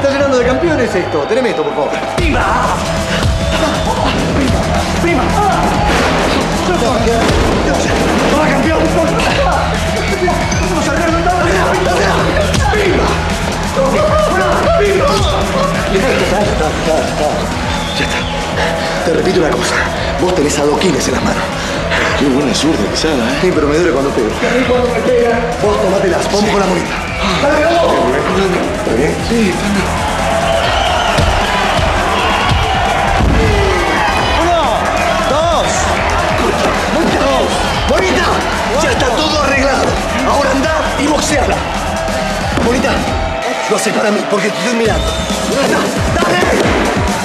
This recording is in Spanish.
está llenando de campeones esto. Teneme esto, por favor. ¡Prima! ¡Prima! ¡Toma, campeón! ¡Vamos a arreglar todo! ¡Prima! ¡Prima! Ya está. Te repito una cosa. Vos tenés adoquines en las manos. Qué buena zurda que sale, ¿eh? Sí, pero me duele cuando pego. A mí cuando me pega, vos tomátelas. Vamos con la monita. ¡Dale, vamos! ¿Está bien? Sí, está bien. ¡Bonita! Ya está todo arreglado. Ahora andá y boxeala. Bonita, lo haces para mí porque te estoy mirando. ¡Dale!